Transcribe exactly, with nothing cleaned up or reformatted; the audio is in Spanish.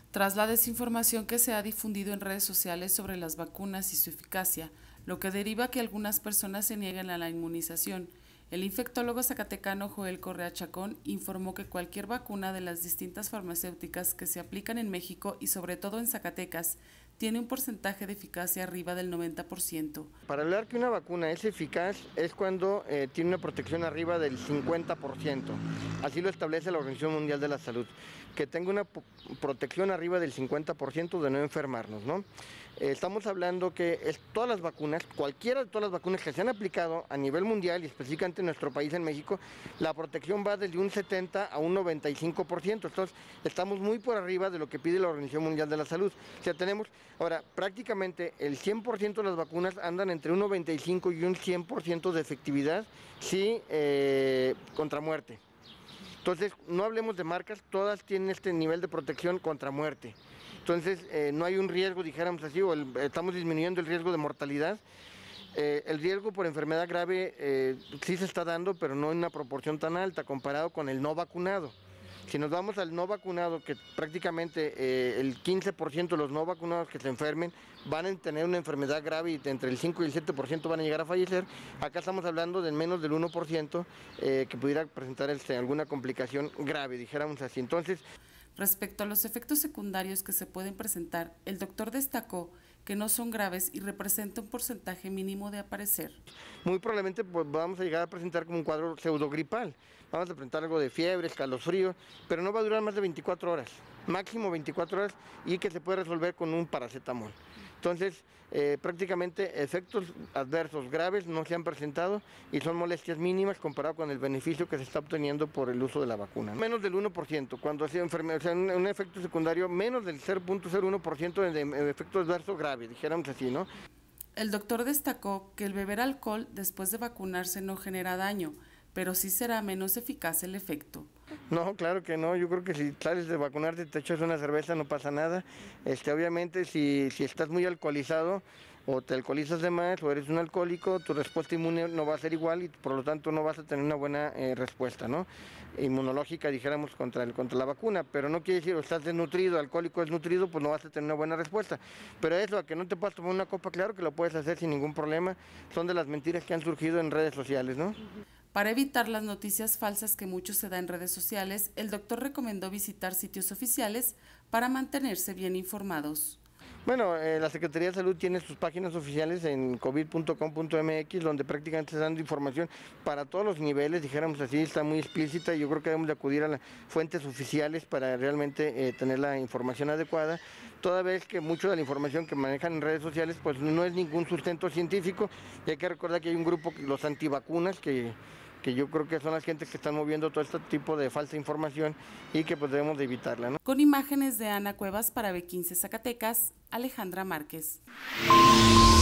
Tras la desinformación que se ha difundido en redes sociales sobre las vacunas y su eficacia, lo que deriva que algunas personas se niegan a la inmunización, el infectólogo zacatecano Joel Correa Chacón informó que cualquier vacuna de las distintas farmacéuticas que se aplican en México y sobre todo en Zacatecas tiene un porcentaje de eficacia arriba del noventa por ciento. Para hablar que una vacuna es eficaz es cuando eh, tiene una protección arriba del cincuenta por ciento. Así lo establece la Organización Mundial de la Salud, que tenga una protección arriba del cincuenta por ciento de no enfermarnos, ¿no? Eh, estamos hablando que es todas las vacunas, cualquiera de todas las vacunas que se han aplicado a nivel mundial y específicamente en nuestro país, en México, la protección va desde un setenta a un noventa y cinco por ciento. Entonces, estamos muy por arriba de lo que pide la Organización Mundial de la Salud. O sea, tenemos, ahora, prácticamente el cien por ciento de las vacunas andan entre un noventa y cinco y un cien por ciento de efectividad, sí, eh, contra muerte. Entonces, no hablemos de marcas, todas tienen este nivel de protección contra muerte. Entonces, eh, no hay un riesgo, dijéramos así, o el, estamos disminuyendo el riesgo de mortalidad. Eh, el riesgo por enfermedad grave eh, sí se está dando, pero no en una proporción tan alta comparado con el no vacunado. Si nos vamos al no vacunado, que prácticamente eh, el quince por ciento de los no vacunados que se enfermen van a tener una enfermedad grave y entre el cinco y el siete por ciento van a llegar a fallecer, acá estamos hablando de menos del uno por ciento eh, que pudiera presentar este, alguna complicación grave, dijéramos así. Entonces, respecto a los efectos secundarios que se pueden presentar, el doctor destacó que no son graves y representa un porcentaje mínimo de aparecer. Muy probablemente pues, vamos a llegar a presentar como un cuadro pseudogripal. Vamos a presentar algo de fiebre, escalofrío, pero no va a durar más de veinticuatro horas, máximo veinticuatro horas, y que se puede resolver con un paracetamol. Entonces, eh, prácticamente efectos adversos graves no se han presentado y son molestias mínimas comparado con el beneficio que se está obteniendo por el uso de la vacuna. Menos del uno por ciento, cuando sea enfermedad, o sea, un, un efecto secundario, menos del cero punto cero uno por ciento de, de efecto adverso grave, dijéramos así, ¿no? El doctor destacó que el beber alcohol después de vacunarse no genera daño, pero sí será menos eficaz el efecto. No, claro que no, yo creo que si sales de vacunarte te echas una cerveza no pasa nada. Este, obviamente si, si estás muy alcoholizado o te alcoholizas de más o eres un alcohólico, tu respuesta inmune no va a ser igual y por lo tanto no vas a tener una buena eh, respuesta, ¿no? Inmunológica, dijéramos, contra, el, contra la vacuna, pero no quiere decir o estás desnutrido, alcohólico desnutrido, pues no vas a tener una buena respuesta. Pero eso, a que no te puedas tomar una copa, claro que lo puedes hacer sin ningún problema, son de las mentiras que han surgido en redes sociales, ¿no? Para evitar las noticias falsas que mucho se da en redes sociales, el doctor recomendó visitar sitios oficiales para mantenerse bien informados. Bueno, eh, la Secretaría de Salud tiene sus páginas oficiales en covid punto com punto m x, donde prácticamente está dando información para todos los niveles, dijéramos así, está muy explícita y yo creo que debemos de acudir a las fuentes oficiales para realmente eh, tener la información adecuada, toda vez que mucho de la información que manejan en redes sociales pues no es ningún sustento científico y hay que recordar que hay un grupo, los antivacunas, que que yo creo que son las gentes que están moviendo todo este tipo de falsa información y que pues debemos de evitarla, ¿no? Con imágenes de Ana Cuevas para B quince Zacatecas, Alejandra Márquez.